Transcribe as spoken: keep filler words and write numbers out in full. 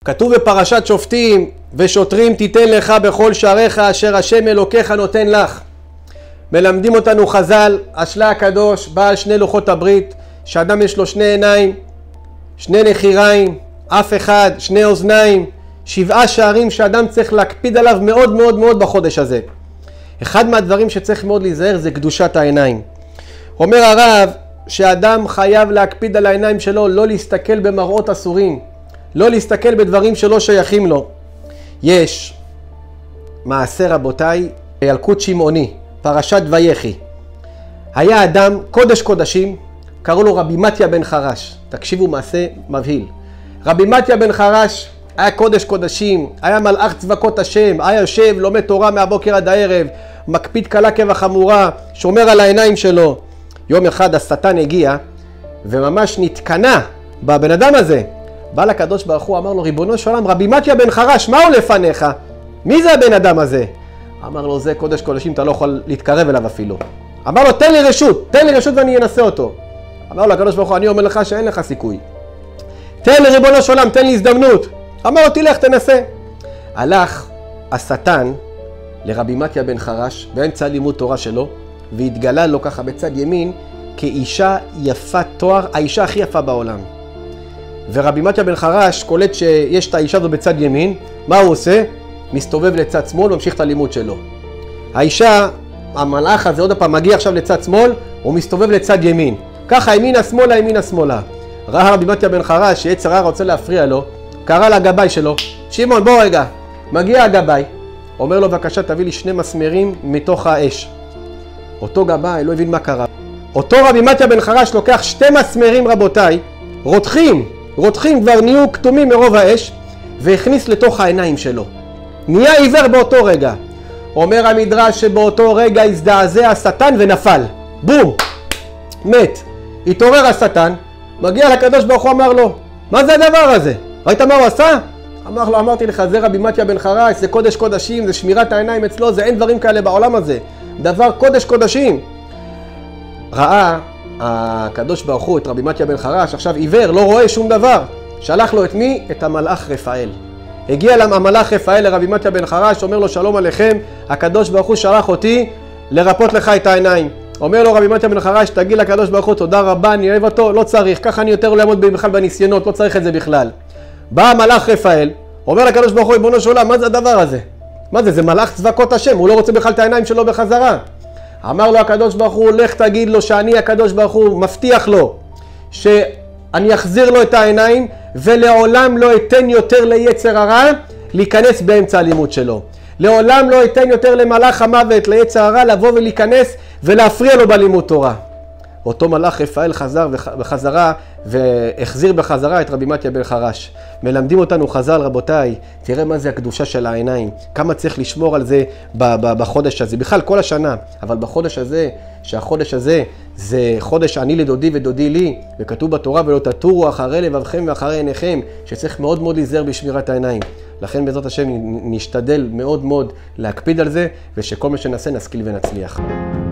כתוב בפרשת שופטים, ושוטרים תיתן לך בכל שעריך אשר השם אלוקיך נותן לך. מלמדים אותנו חז"ל, השלה הקדוש, בעל שני לוחות הברית, שאדם יש לו שני עיניים, שני נחיריים, אף אחד, שני אוזניים, שבעה שערים שאדם צריך להקפיד עליו מאוד מאוד מאוד בחודש הזה. אחד מהדברים שצריך מאוד להיזהר זה קדושת העיניים. אומר הרב שאדם חייב להקפיד על העיניים שלו, לא להסתכל במראות אסורים, לא להסתכל בדברים שלא שייכים לו. יש מעשה רבותיי, ילקוט שמעוני, פרשת ויחי. היה אדם קודש קודשים, קראו לו רבי מתיה בן חרש. תקשיבו, מעשה מבהיל. רבי מתיה בן חרש היה קודש קודשים, היה מלאך צבקות השם, היה יושב, לומד תורה מהבוקר עד הערב, מקפיד קלה כבחמורה, שומר על העיניים שלו. יום אחד השטן הגיע וממש נתקנה בבן אדם הזה. בא לקדוש ברוך הוא, אמר לו, ריבונו של עולם, רבי מתיה בן חרש, מה הוא לפניך? מי זה הבן אדם הזה? אמר לו, זה קודש קודשים, אתה לא יכול להתקרב אליו אפילו. אמר לו, תן לי רשות, תן לי רשות ואני אנסה אותו. אמר לו, הקדוש ברוך הוא, אני אומר לך שאין לך סיכוי. תן לי ריבונו של עולם, תן לי הזדמנות. אמר לו, תלך, תנסה. הלך השטן לרבי מתיה בן חרש, באמצע לימוד תורה שלו, והתגלה לו ככה בצד ימין, כאישה יפת תואר, האישה הכי יפה בעולם. ורבי מתיה בן חרש קולט שיש את האישה הזו בצד ימין, מה הוא עושה? מסתובב לצד שמאל וממשיך את הלימוד שלו. האישה, המלאך הזה עוד פעם מגיע עכשיו לצד שמאל, הוא מסתובב לצד ימין. ככה ימינה שמאלה, ימינה שמאלה. ראה רבי מתיה בן חרש שיצר הרע רוצה להפריע לו, קרא לגבאי שלו, שמעון בוא רגע. מגיע הגבאי, אומר לו בבקשה תביא לי שני מסמרים מתוך האש. אותו גבאי לא הבין מה קרה. אותו רבי מתיה בן חרש לוקח שתי מסמרים רבותיי, רותחים, רותחים כבר נהיו כתומים מרוב האש, והכניס לתוך העיניים שלו. נהיה עיוור באותו רגע. אומר המדרש שבאותו רגע הזדעזע השטן ונפל. בום! מת. התעורר השטן, מגיע לקדוש ברוך הוא, אמר לו, מה זה הדבר הזה? ראית מה הוא עשה? אמר לו, אמרתי לך, זה רבי מתיה בן חרש, זה קודש קודשים, זה שמירת העיניים אצלו, זה אין דברים כאלה בעולם הזה. דבר קודש קודשים. ראה הקדוש ברוך הוא את רבי מתיה בן חרש, עכשיו עיוור, לא רואה שום דבר. שלח לו את מי? את המלאך רפאל. הגיע המלאך רפאל לרבי מתיה בן חרש, אומר לו שלום עליכם, הקדוש ברוך הוא שלח אותי לרפות לך את העיניים. אומר לו רבי מתיה בן חרש, תגיד לקדוש ברוך הוא תודה רבה, אני אוהב אותו, לא צריך, ככה אני יותר לא לעמוד בכלל בניסיונות, לא צריך את זה בכלל. בא המלאך רפאל, אומר לקדוש ברוך הוא, ריבונו של עולם, מה זה הדבר הזה? מה זה? זה מלאך צבקות השם, הוא לא רוצה בכלל את העיניים שלו בחזרה. אמר לו הקדוש ברוך הוא, לך תגיד לו שאני הקדוש ברוך הוא מבטיח לו שאני אחזיר לו את העיניים ולעולם לא אתן יותר ליצר הרע להיכנס באמצע הלימוד שלו. לעולם לא אתן יותר למלאך המוות, ליצר הרע, לבוא ולהיכנס ולהפריע לו בלימוד תורה. אותו מלאך רפאל חזר בחזרה והחזיר בחזרה את רבי מתיה בן חרש. מלמדים אותנו חז"ל רבותיי, תראה מה זה הקדושה של העיניים, כמה צריך לשמור על זה בחודש הזה, בכלל כל השנה, אבל בחודש הזה, שהחודש הזה זה חודש אני לדודי ודודי לי, וכתוב בתורה ולא תטורו אחרי לבבכם ואחרי עיניכם, שצריך מאוד מאוד להיזהר בשמירת העיניים. לכן בעזרת השם נשתדל מאוד מאוד להקפיד על זה, ושכל מה שנעשה נשכיל ונצליח.